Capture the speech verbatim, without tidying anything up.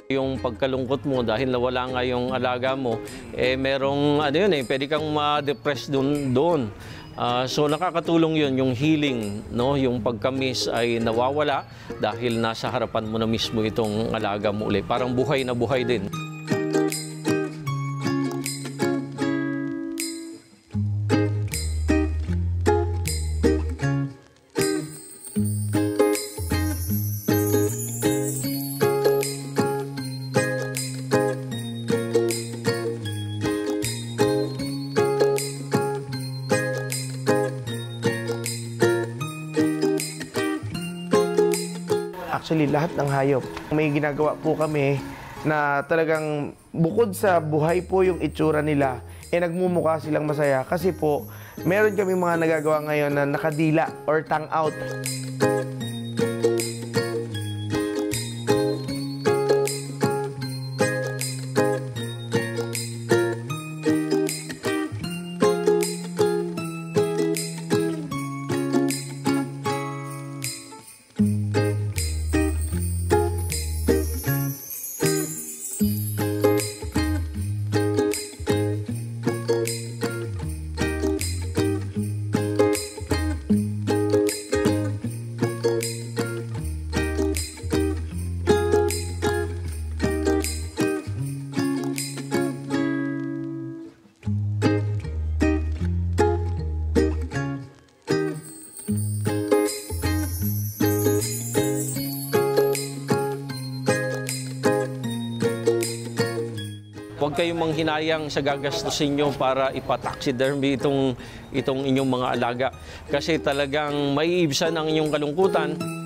Yung pagkalungkot mo dahil nawala nga yung alaga mo, eh merong ano yun eh, pwede kang ma-depress doon. doon. Uh, so nakakatulong yun, yung healing, no? Yung pagka-miss ay nawawala dahil nasa harapan mo na mismo itong alaga mo ulit. Parang buhay na buhay din. Actually, lahat ng hayop. May ginagawa po kami na talagang bukod sa buhay po yung itsura nila, eh nagmumukha silang masaya. Kasi po, meron kami mga nagagawa ngayon na nakadila or tongue out. Huwag kayong manghinayang sa gagastusin nyo para ipataxidermy itong, itong inyong mga alaga. Kasi talagang maiibsan ang inyong kalungkutan.